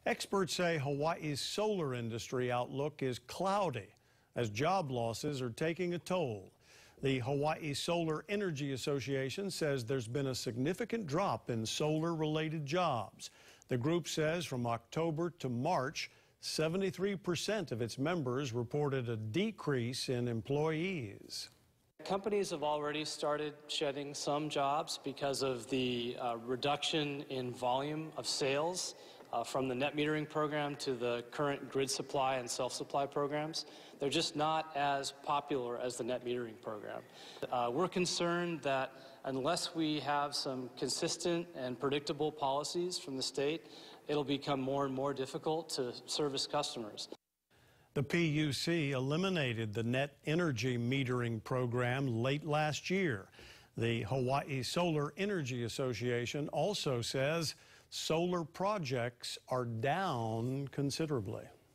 Experts say Hawaii's solar industry outlook is cloudy as job losses are taking a toll. The Hawaii Solar Energy Association says there's been a significant drop in solar-related jobs. The group says from October to March, 73% of its members reported a decrease in employees. Companies have already started shedding some jobs because of the reduction in volume of sales from the net metering program to the current grid supply and self-supply programs. They're just not as popular as the net metering program. We're concerned that unless we have some consistent and predictable policies from the state, it'll become more and more difficult to service customers. The PUC eliminated the net energy metering program late last year. The Hawaii Solar Energy Association also says solar projects are down considerably.